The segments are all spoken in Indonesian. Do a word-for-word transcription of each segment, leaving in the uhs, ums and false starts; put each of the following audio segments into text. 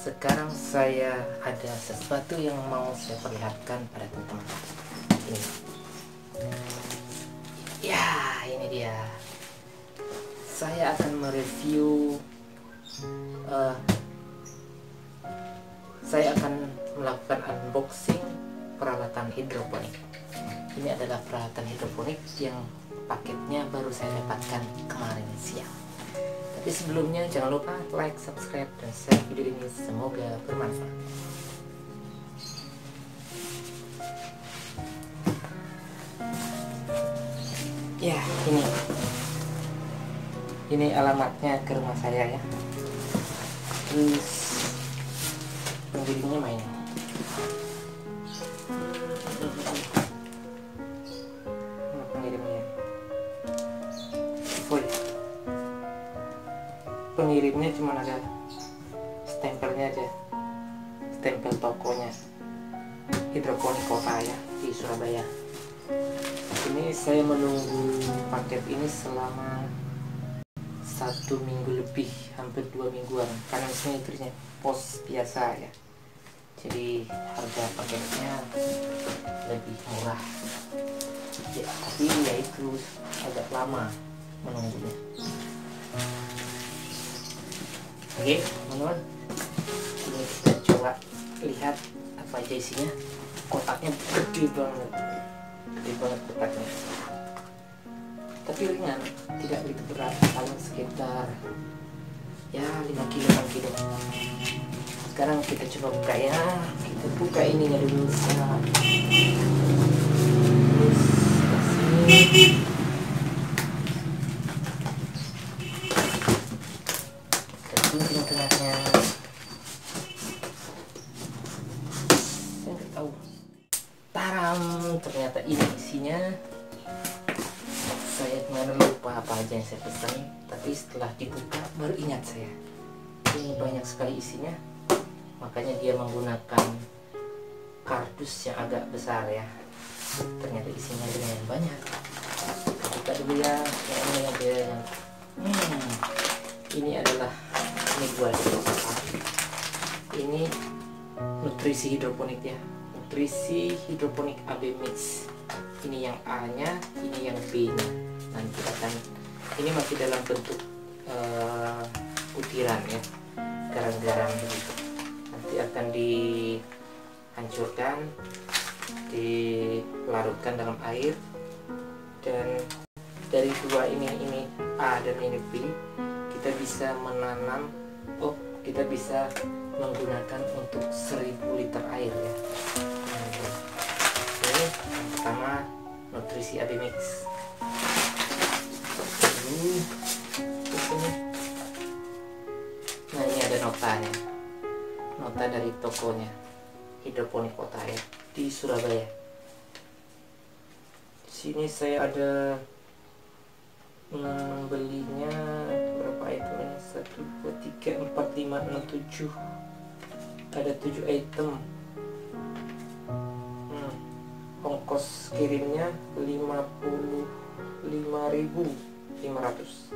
Sekarang saya ada sesuatu yang mau saya perlihatkan pada teman-teman. Ini, ya ini dia. Saya akan mereview. Uh, saya akan melakukan unboxing peralatan hidroponik. Ini adalah peralatan hidroponik yang paketnya baru saya dapatkan kemarin siang. Tapi sebelumnya jangan lupa like, subscribe, dan share video ini. Semoga bermanfaat. Ya, ini ini alamatnya ke rumah saya ya. Terus pengirimnya main. Nah, pengirimnya. Oh ya. Pengirimnya cuma ada stempelnya aja, stempel tokonya, Hidroponik Kota ya, di Surabaya. Ini saya menunggu paket ini selama satu minggu lebih, hampir dua mingguan, karena ini terusnya pos biasa ya, jadi harga paketnya lebih murah ya, tapi ya itu agak lama menunggunya. Oke teman-teman, ini kita coba lihat apa aja isinya. Kotaknya gede banget, gede banget kotaknya, tapi ringan, tidak begitu berat, paling sekitar ya lima kilo enam kilo. Sekarang kita coba buka ya, kita buka ininya dulu. Nah, terus sini. Tengah-tengahnya saya nggak tahu. Taram, ternyata ini isinya. Saya kemarin lupa apa aja yang saya pesan, tapi setelah dibuka baru ingat saya. Ini banyak sekali isinya, makanya dia menggunakan kardus yang agak besar ya. Ternyata isinya lumayan banyak. Kita buka dulu ya. Yang ini ada yang hmm, ini adalah ini buat ini nutrisi hidroponik ya, nutrisi hidroponik A B Mix. Ini yang A nya, ini yang B nya. Nanti akan, ini masih dalam bentuk uh, butiran ya, garam-garam begitu. Nanti akan dihancurkan, dilarutkan dalam air, dan dari dua ini, ini A dan ini B, kita bisa menanam. Oh, kita bisa menggunakan untuk seribu liter air ya. Ini yang pertama, nutrisi A B Mix. Ini, ini. Nah, ini ada notanya, nota dari tokonya, Hidroponik Kota ya, di Surabaya. Di sini saya ada membelinya berapa item ini? Satu, dua, tiga, empat, lima, enam, tujuh. Ada tujuh item. Hmm. Ongkos kirimnya lima puluh lima ribu lima ratus.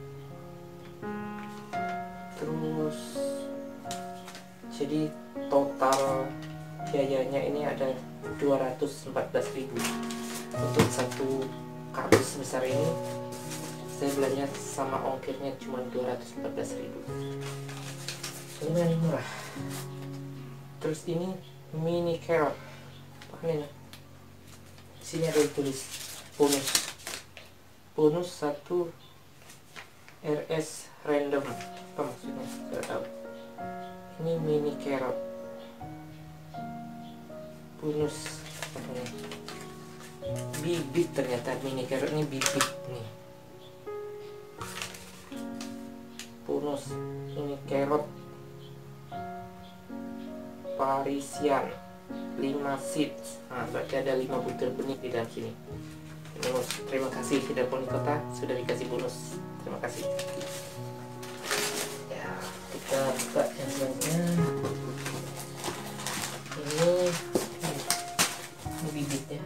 Terus jadi total biayanya ini ada dua ratus empat belas ribu untuk satu kardus besar ini. Saya belanja sama ongkirnya cuma dua ratus empat belas ribu, lumayan murah. Terus ini mini carrot, apa ini? Sini ada tulis bonus, bonus satu R S random, apa maksudnya? Saya tahu. Ini mini carrot, bonus apa ini? Bibit, ternyata mini carrot ini bibit nih. Bonus ini carrot Parisian lima seeds. Nah, berarti ada lima butir benih di dalam sini. Bonus. Terima kasih Hidroponik Kota sudah dikasih bonus. Terima kasih. Ya, kita buka yang selanjutnya. Ini ini bibitnya.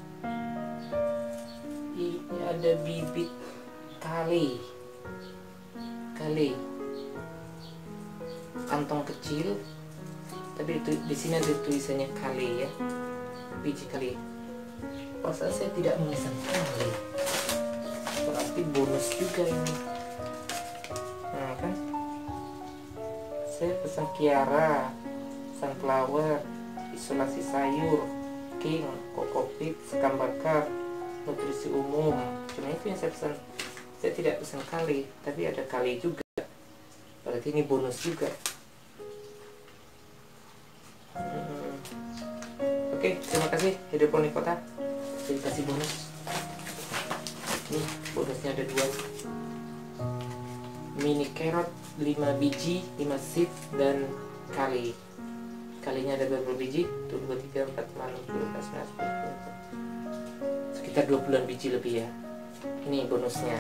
Ini ada bibit kale. Kale. Kantong kecil tapi itu di sini ada tulisannya kali ya, biji kali. Pasal saya tidak memesan kali, berarti bonus juga ini. Nah kan, saya pesan Kiara, sunflower, isolasi sayur, king, kokopit, sekam bakar, nutrisi umum. Cuma itu yang saya pesan. Saya tidak pesan kali, tapi ada kali juga. Berarti ini bonus juga. Hmm. Oke, terima kasih Hidroponik Kota. Saya kasih bonus. Ini bonusnya ada dua. Mini carrot lima biji, lima seed, dan kali. Kalinya ada berapa biji? Tuh, dua, tiga, empat, lima, enam, tujuh, delapan, sembilan, sepuluh. Sekitar dua puluhan biji lebih ya. Ini bonusnya.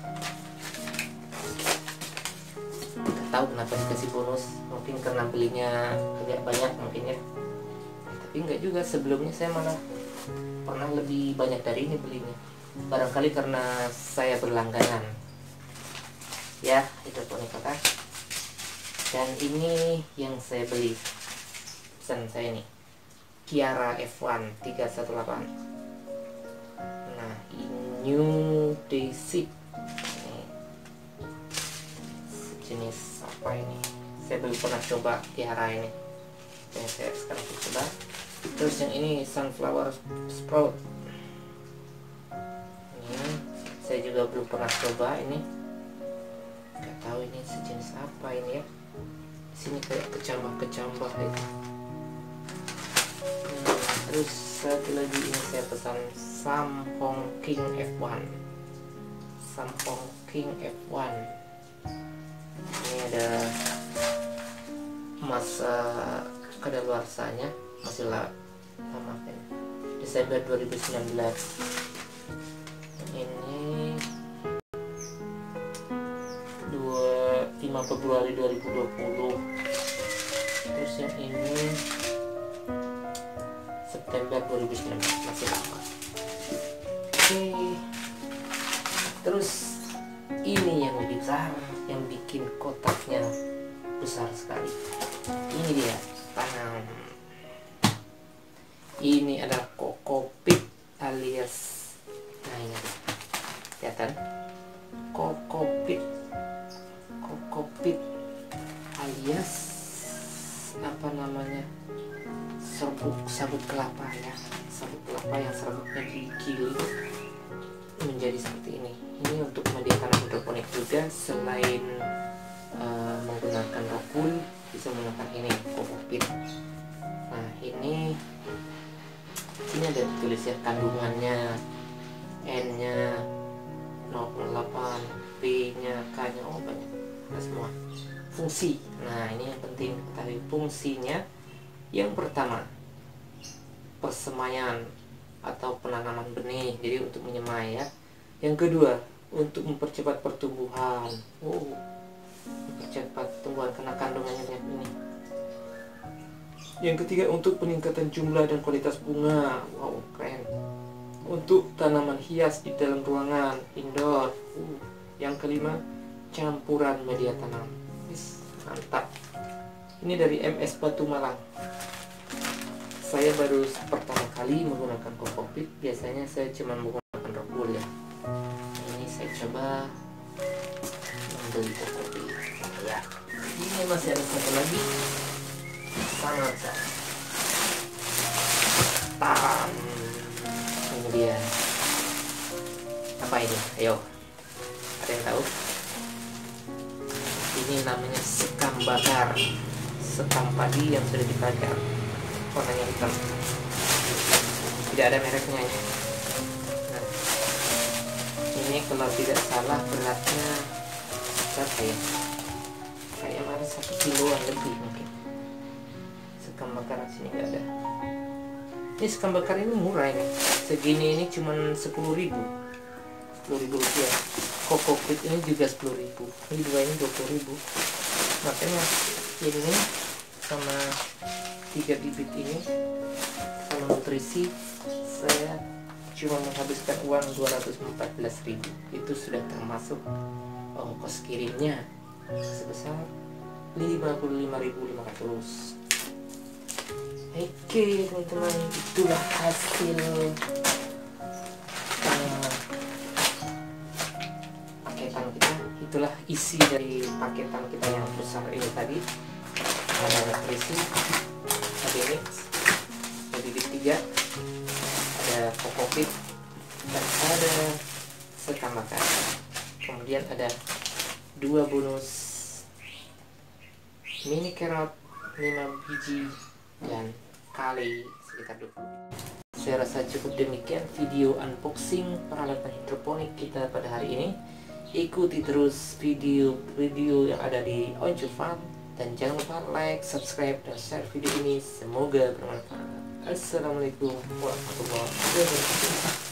Nggak tahu kenapa dikasih bonus. Mungkin karena belinya agak banyak mungkin ya. Tapi enggak juga, sebelumnya saya malah pernah lebih banyak dari ini belinya. Barangkali karena saya berlangganan. Ya, itu Hidroponik Kota. Dan ini yang saya beli, pesan saya nih, Kiara F satu tiga satu delapan. Nah, New Day Seed. Ini sejenis apa ini? Saya belum pernah coba Kiara ini. Yang saya sekarang coba. Terus yang ini sunflower sprout. Ini saya juga belum pernah coba ini. Gak tahu ini sejenis apa ini ya. Di sini kayak kecambah-kecambah itu. Hmm, terus satu lagi ini saya pesan Samhong King F satu. Samhong King F satu. Ini ada masa kadaluarsanya, masih lama kan, Desember dua ribu sembilan belas. Ini lima Februari dua ribu dua puluh. Terus yang ini September dua ribu sembilan belas, masih lama. Oke. Terus ini yang lebih besar, yang bikin kotaknya besar sekali. Ini dia, tanam. Ini ada kokopit alias, nah ini kelihatan, kokopit, kokopit alias apa namanya, serbuk sabut kelapa ya, sabut kelapa yang serbuknya digiling menjadi seperti ini. Ini untuk media tanam hidroponik juga, selain uh, menggunakan rokul, bisa menggunakan ini kokopit. Nah ini ini ada tulis ya kandungannya, N-nya nol koma delapan, P-nya, K-nya, oh banyak, ada semua. Fungsi, nah ini yang penting ketahui fungsinya. Yang pertama, persemaian atau penanaman benih, jadi untuk menyemai ya. Yang kedua, untuk mempercepat pertumbuhan. Oh, mempercepat pertumbuhan karena kandungannya banyak ini. Yang ketiga, untuk peningkatan jumlah dan kualitas bunga. Wow, keren. Untuk tanaman hias di dalam ruangan, indoor. Uh. Yang kelima, campuran media tanam. Yes, mantap. Ini dari M S Batu Malang. Saya baru pertama kali menggunakan kokopit. Biasanya saya cuma menggunakan rokul ya. Ini saya coba membeli kokopit. Ya, ini masih ada satu lagi. Sangat sangat. Tam. Ini dia. Apa ini? Ayo. Ada yang tahu? Ini namanya sekam bakar. Sekam padi yang sudah dibakar. Warnanya hitam. Tidak ada mereknya ya. Nah, ini kalau tidak salah beratnya berapa ya? Kayak mana satu kiloan lebih mungkin. Sekam bakar sini nggak ada. Ini sekam bakar ini murah ini. Segini ini cuma sepuluh ribu, sepuluh ribu rupiah. Kokopit ini juga sepuluh ribu. Ini dua ini dua puluh ribu. Makanya ini sama tiga bibit ini sama nutrisi saya cuma menghabiskan uang dua ratus empat belas ribu. Itu sudah termasuk ongkos kirimnya sebesar lima puluh lima ribu lima ratus. Oke teman-teman, itulah hasil uh, paketan kita. Itulah isi dari paketan kita yang besar ini tadi. Ada nutrisi, ada mix, ada bibit tiga, ada kokopit, dan ada setambahkan. Kemudian ada dua bonus mini carrot lima biji dan kali sekitar dua puluh. Saya rasa cukup demikian video unboxing peralatan hidroponik kita pada hari ini. Ikuti terus video-video yang ada di Onju Farm dan jangan lupa like, subscribe, dan share video ini. Semoga bermanfaat. Assalamualaikum warahmatullahi wabarakatuh.